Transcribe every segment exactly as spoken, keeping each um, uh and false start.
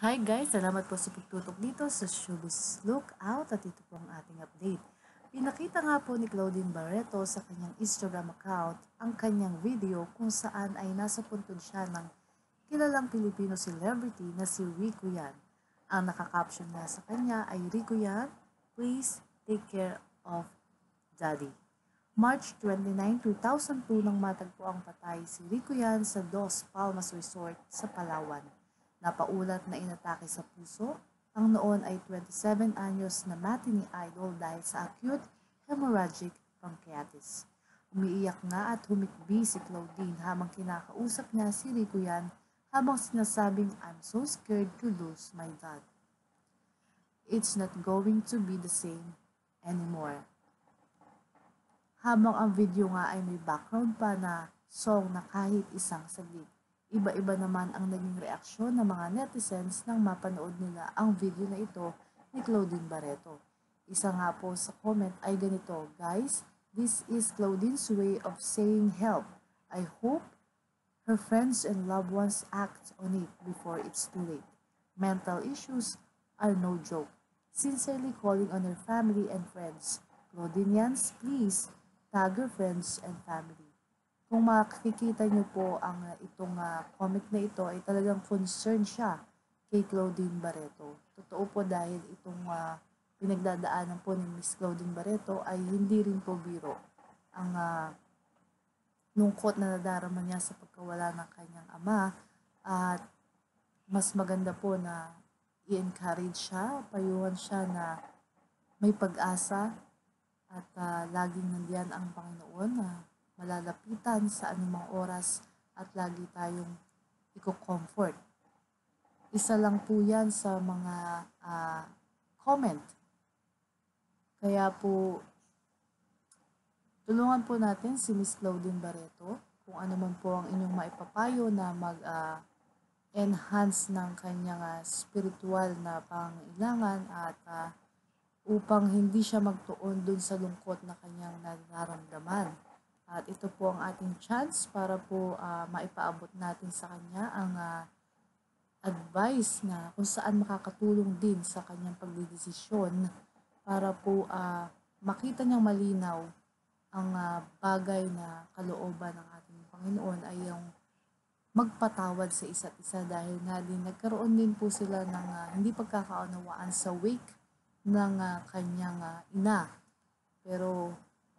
Hi guys! Salamat po sa pagtutok dito sa Showbiz Lookout at ito po ang ating update. Pinakita nga po ni Claudine Barreto sa kanyang Instagram account ang kanyang video kung saan ay nasa puntod siya ng kilalang Pilipino celebrity na si Rico Yan. Ang nakakaption nga sa kanya ay Rico Yan, please take care of Daddy. March twenty-ninth, two thousand two nang matagpo ang patay si Rico Yan sa Dos Palmas Resort sa Palawan. Napaulat na inatake sa puso ang noon ay twenty-seven anyos na matinee idol dahil sa acute hemorrhagic bronchitis. Umiiyak nga at humikbi si Claudine habang kinakausap niya si Rico Yan habang sinasabing, I'm so scared to lose my dad. It's not going to be the same anymore. Habang ang video nga ay may background pa na song na kahit isang saglit. Iba-iba naman ang naging reaksyon ng mga netizens nang mapanood nila ang video na ito ni Claudine Barreto. Isa nga po sa comment ay ganito, guys, this is Claudine's way of saying help. I hope her friends and loved ones act on it before it's too late. Mental issues are no joke. Sincerely calling on her family and friends. Claudinians, please tag her friends and family. Kung makikita niyo po ang uh, itong uh, comment na ito ay talagang concern siya kay Claudine Barreto. Totoo po dahil itong uh, pinagdadaanan po ni Miss Claudine Barreto ay hindi rin po biro. Ang uh, lungkot na nadarama niya sa pagkawala ng kanyang ama at mas maganda po na i-encourage siya, payuhan siya na may pag-asa at uh, laging nandiyan ang Panginoon na uh, malalapitan sa anumang oras at lagi tayong i-comfort. Isa lang po yan sa mga uh, comment. Kaya po, tulungan po natin si Miss Claudine Barreto kung ano man po ang inyong maipapayo na mag-enhance uh, ng kanyang uh, spiritual na pangailangan at uh, upang hindi siya magtuon dun sa lungkot na kanyang nararamdaman. At ito po ang ating chance para po uh, maipaabot natin sa kanya ang uh, advice na kung saan makakatulong din sa kanyang pagdidesisyon para po uh, makita niyang malinaw ang uh, bagay na kalooban ng ating Panginoon ay yung magpatawad sa isa't isa dahil nga din nagkaroon din po sila ng uh, hindi pagkakaunawaan sa wake ng uh, kanyang uh, ina. Pero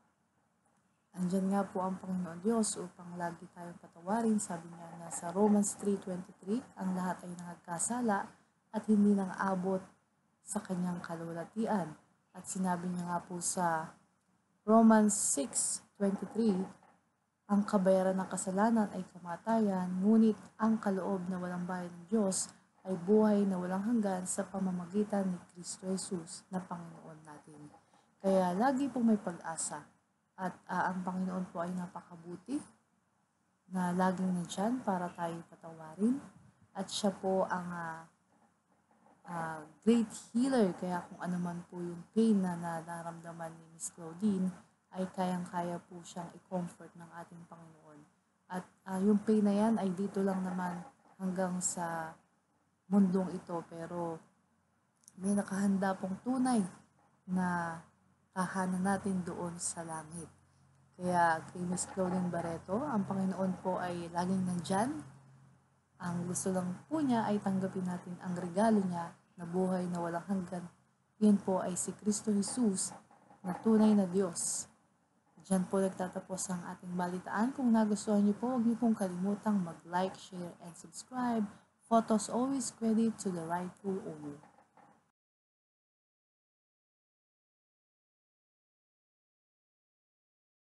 andyan nga po ang Panginoon Diyos upang lagi tayong patawarin. Sabi niya na sa Romans three twenty-three, ang lahat ay nangagkasala at hindi nang abot sa kanyang kalulatian. At sinabi niya nga po sa Romans six twenty-three, ang kabayaran ng kasalanan ay kamatayan, ngunit ang kaloob na walang bayad ng Diyos ay buhay na walang hanggan sa pamamagitan ni Kristo Jesus na Panginoon natin. Kaya lagi pong may pag-asa. At uh, ang Panginoon po ay napakabuti na laging nandyan para tayo patawarin. At siya po ang uh, uh, great healer. Kaya kung ano man po yung pain na nararamdaman ni Miss Claudine, ay kayang-kaya po siyang i-comfort ng ating Panginoon. At uh, yung pain na yan ay dito lang naman hanggang sa mundong ito. Pero may nakahanda pong tunay na tahanan natin doon sa langit. Kaya kay Miss Claudine Barreto, ang Panginoon po ay laging nandyan. Ang gusto lang po niya ay tanggapin natin ang regalo niya na buhay na walang hanggan. Yan po ay si Kristo Jesus na tunay na Diyos. Diyan po nagtatapos ang ating balitaan. Kung nagustuhan niyo po, huwag niyo pong kalimutang mag-like, share, and subscribe. Photos always credit to the rightful owner.